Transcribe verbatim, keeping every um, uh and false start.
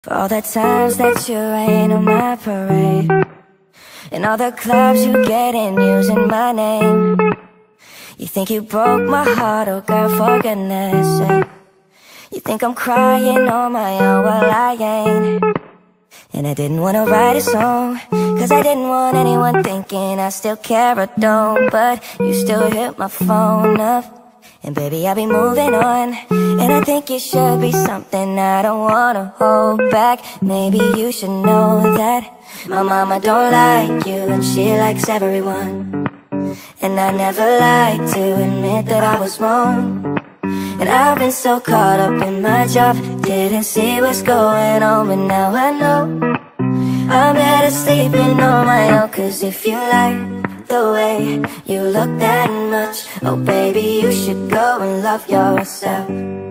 For all the times that you rain on my parade, and all the clubs you get in using my name. You think you broke my heart, oh girl, for goodness sake. You think I'm crying on my own, well I ain't. And I didn't wanna write a song, cause I didn't want anyone thinking I still care or don't. But you still hit my phone up, and baby I'll be moving on. And I think it should be something I don't wanna hold back. Maybe you should know that my mama don't like you, and she likes everyone. And I never like to admit that I was wrong. And I've been so caught up in my job, didn't see what's going on. But now I know I'm better sleeping on my own. Cause if you like the way you look that much, oh baby, you should go and love yourself.